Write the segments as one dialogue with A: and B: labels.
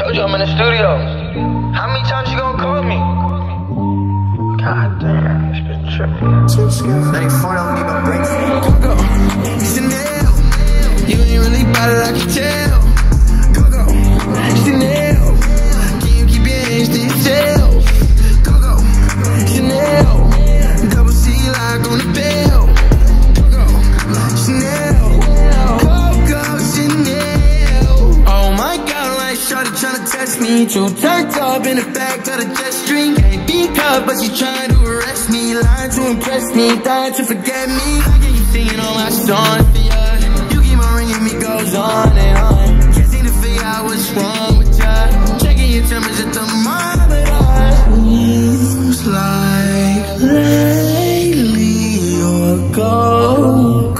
A: Told you I'm in the studio. How many times you gonna call me? God damn, this bitch tripping. They don't need no breaks. Coco, Chanel. You ain't really bout it, I can tell. Coco, Chanel. Can you keep your hands to yourself? Coco, Chanel. Double C lock on the bell. Coco, Chanel. Coco, Chanel. Oh my God, like shorty tryna test me. Too turned up in the back of the jet stream. Can't be caught, but she trying to arrest me. Lying to impress me, dying to forget me. I get you singing all my songs for ya. You keep on ringing me, goes on and on. Can't seem to figure out what's wrong with ya. Checking your temperature thermometer. Seems like lately you're go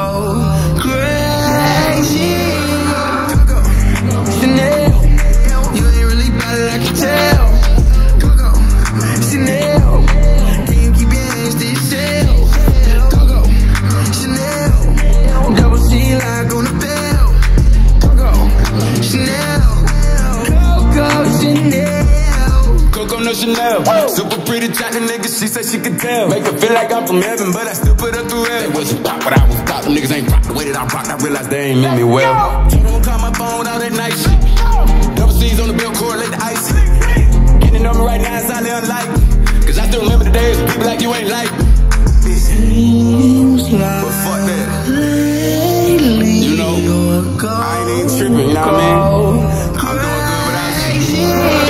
A: crazy. Coco, Chanel. You ain't really bout it, I can tell. Coco, Chanel. Can you keep your hands to yourself? Coco, Chanel. Double C lock on the bell. Coco, Chanel. Coco, Chanel.
B: Coco no Chanel. Super pretty chocolate nigga, she said she could tell. Make her feel like I'm from heaven, but I still put her through hell. They wasn't pop, but I was pop. Them niggas ain't rock the way that I rock. I realized they ain't meant me well. She don't call my phone all that night shit. Double C's on the bill, correlate the ice. Getting on me right now is highly unlikely. Cause I still remember the days when people like you ain't like me.
A: Seems like
B: But fuck that.
A: lately
B: You know,
A: you're
B: I ain't even tripping, you know what I mean? I'm doing good without you.
A: crazy.